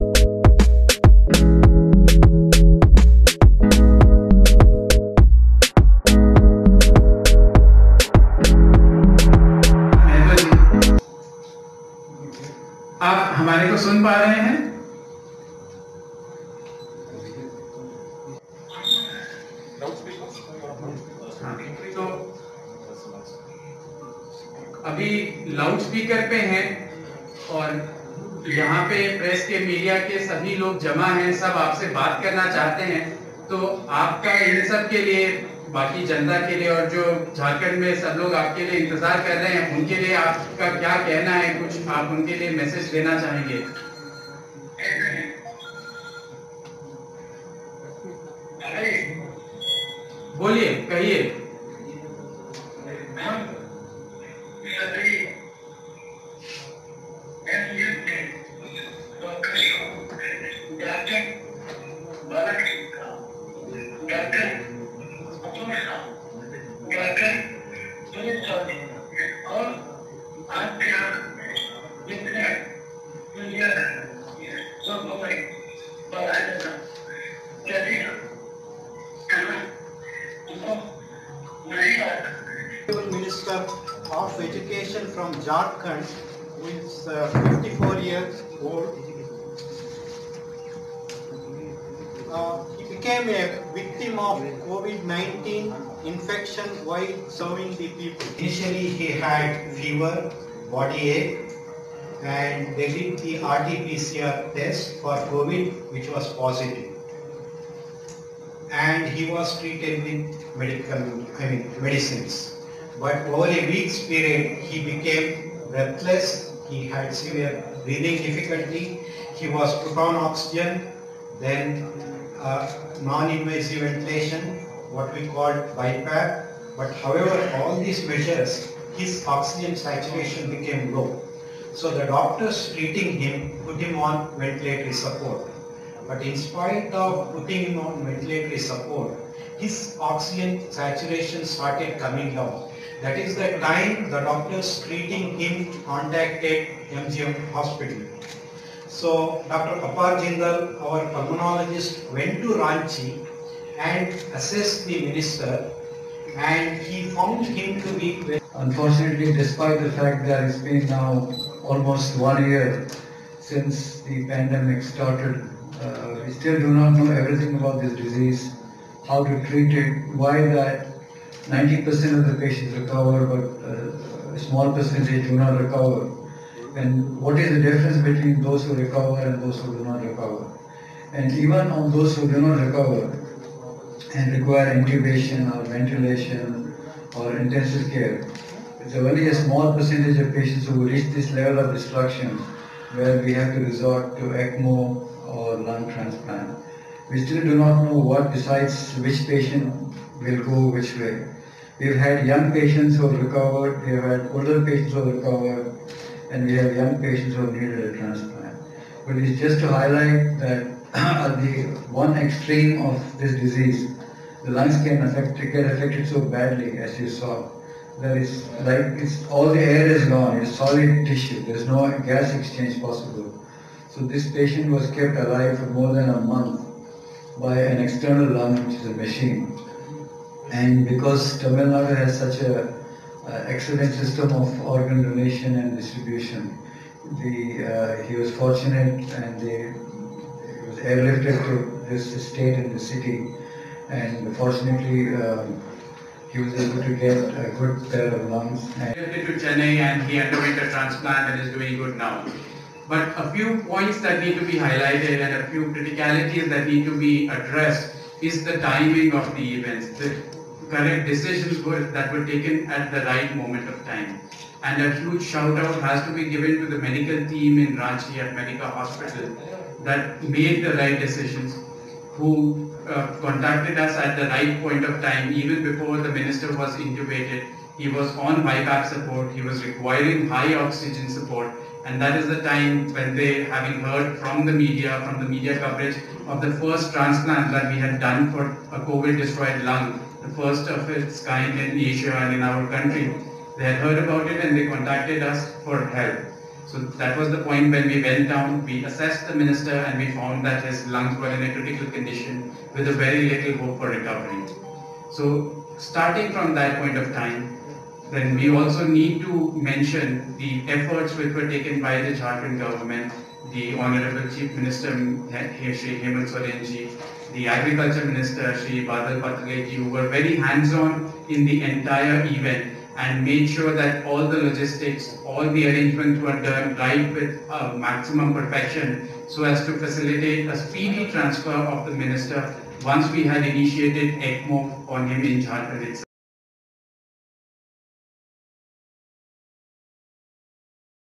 आप हमारे को सुन पा रहे हैं? हाँ, तो अभी लाउड स्पीकर पे हैं और यहाँ पे प्रेस के मीडिया के सभी लोग जमा हैं, सब आपसे बात करना चाहते हैं। तो आपका इन सब के लिए, बाकी जनता के लिए और जो झारखंड में सब लोग आपके लिए इंतजार कर रहे हैं, उनके लिए आपका क्या कहना है? कुछ आप उनके लिए मैसेज देना चाहेंगे? बोलिए, कहिए। Minister of Education from Jharkhand, who is 54 years old. He became a victim of COVID-19 infection while serving the people. Initially, he had fever, body ache, and they did the RT-PCR test for COVID, which was positive. And he was treated with medicines. But over a week's period, he became breathless, he had severe breathing difficulty, he was put on oxygen, then non-invasive ventilation, what we call BiPAP. But however, all these measures, his oxygen saturation became low. So the doctors treating him put him on ventilatory support. But in spite of putting him on ventilatory support, his oxygen saturation started coming down. That is the time the doctors treating him contacted MGM hospital. So Dr. Apar Jindal, our pulmonologist, went to Ranchi and assessed the minister, and he found him to be very... Unfortunately, despite the fact that it's been now almost 1 year since the pandemic started, we still do not know everything about this disease, how to treat it, why that 90% of the patients recover, but a small percentage do not recover. And what is the difference between those who recover and those who do not recover? And even on those who do not recover and require intubation or ventilation or intensive care, it's only a small percentage of patients who reach this level of destruction where we have to resort to ECMO or lung transplant. We still do not know what decides which patient will go which way. We've had young patients who have recovered, we have had older patients who have recovered, and we have young patients who have needed a transplant. But it's just to highlight that at the one extreme of this disease, the lungs can get affected so badly, as you saw, that it's like all the air is gone, it's solid tissue, there's no gas exchange possible. So this patient was kept alive for more than a month by an external lung, which is a machine. And because Tamil Nadu has such an excellent system of organ donation and distribution, he was fortunate, and he was airlifted to this estate in the city, and fortunately he was able to get a good pair of lungs. Airlifted to Chennai, and he underwent a transplant and is doing good now. But a few points that need to be highlighted and a few criticalities that need to be addressed is the timing of the events, the correct decisions that were taken at the right moment of time. And a huge shout out has to be given to the medical team in Ranchi at Medica Hospital that made the right decisions, who contacted us at the right point of time, even before the minister was intubated. He was on BiPAP support, he was requiring high oxygen support, and that is the time when they, having heard from the media coverage of the first transplant that we had done for a COVID-destroyed lung, the first of its kind in Asia and in our country, they had heard about it and they contacted us for help. So that was the point when we went down, we assessed the minister and we found that his lungs were in a critical condition with a very little hope for recovery. So starting from that point of time, then we also need to mention the efforts which were taken by the Jharkhand government, the Honorable Chief Minister Shri Hemant Soren ji, the Agriculture Minister Shri Badal Patagai ji, who were very hands-on in the entire event and made sure that all the logistics, all the arrangements were done right with maximum perfection so as to facilitate a speedy transfer of the minister once we had initiated ECMO on him in Jharkhand itself.